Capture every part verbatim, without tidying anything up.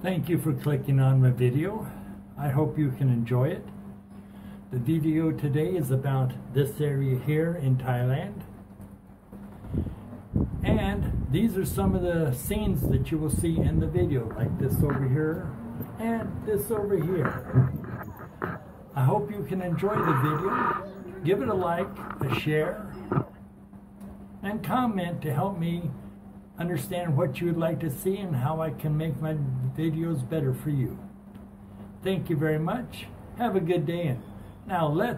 Thank you for clicking on my video. I hope you can enjoy it. The video today is about this area here in Thailand. And these are some of the scenes that you will see in the video, like this over here and this over here. I hope you can enjoy the video. Give it a like, a share, and comment to help me understand what you would like to see and how I can make my videos better for you. Thank you very much. Have a good day. And now let's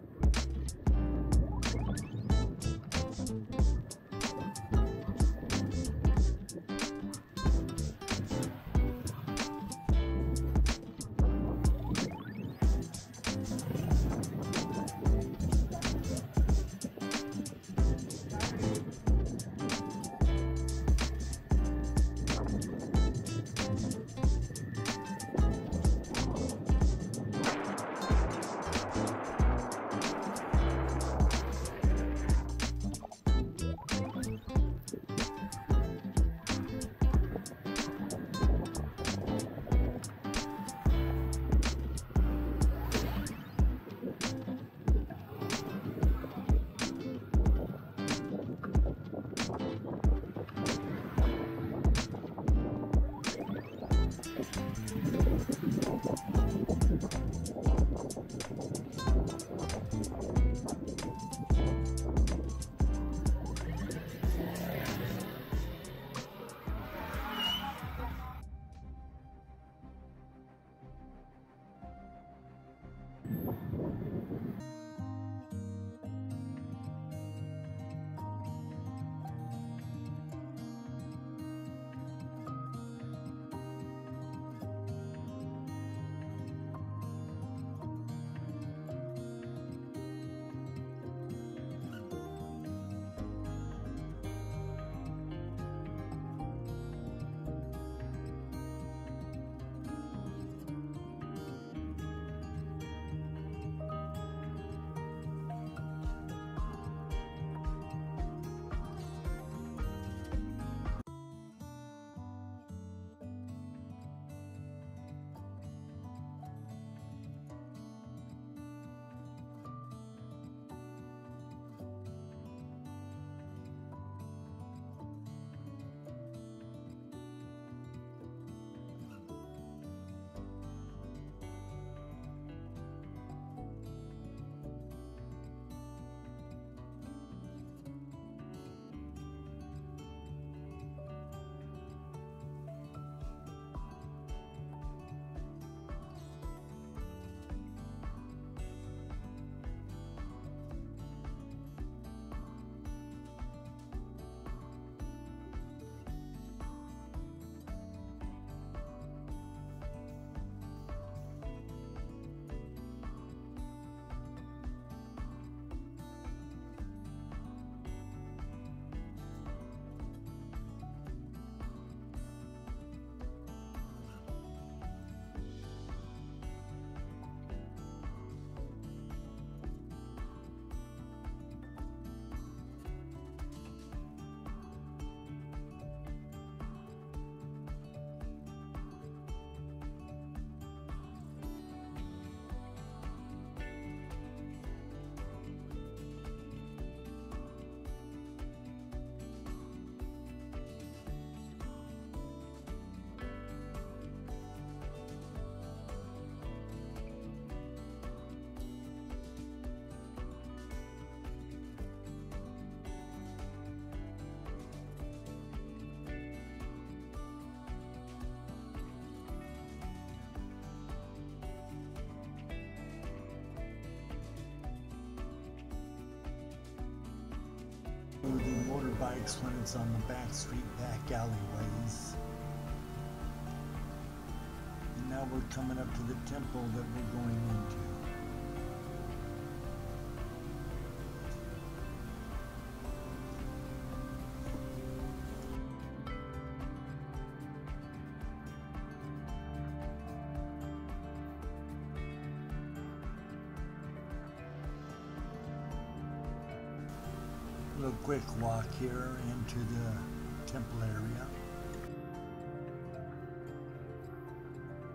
do motorbikes when it's on the back street, back alleyways. And now we're coming up to the temple that we're going into. A little quick walk here into the temple area.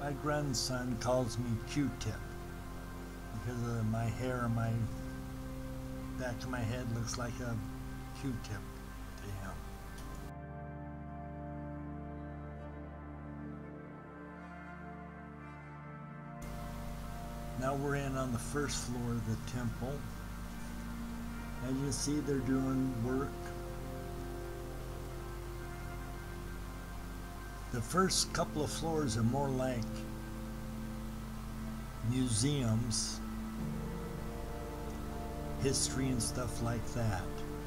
My grandson calls me Q-tip because of my hair on my back of my head looks like a Q-tip to him. Now we're in on the first floor of the temple. As you see, they're doing work. The first couple of floors are more like museums, history and stuff like that.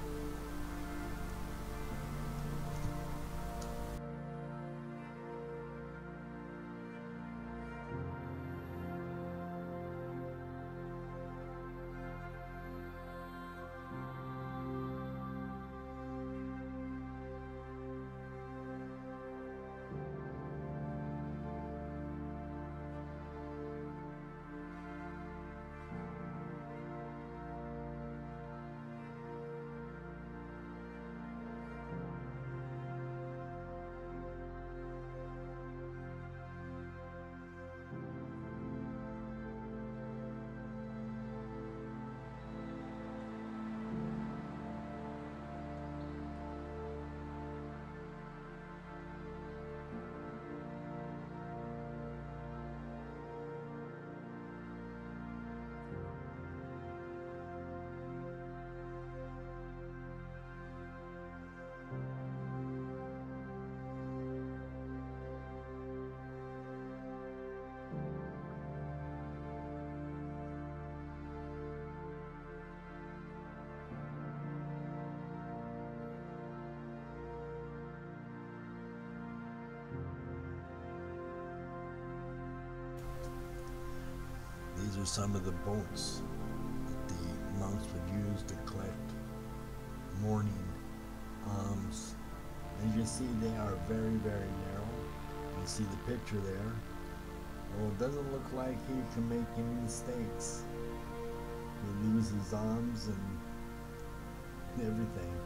These are some of the boats that the monks would use to collect morning alms. As you see, they are very, very narrow. You see the picture there. Well, it doesn't look like he can make any mistakes. He leaves his alms and everything.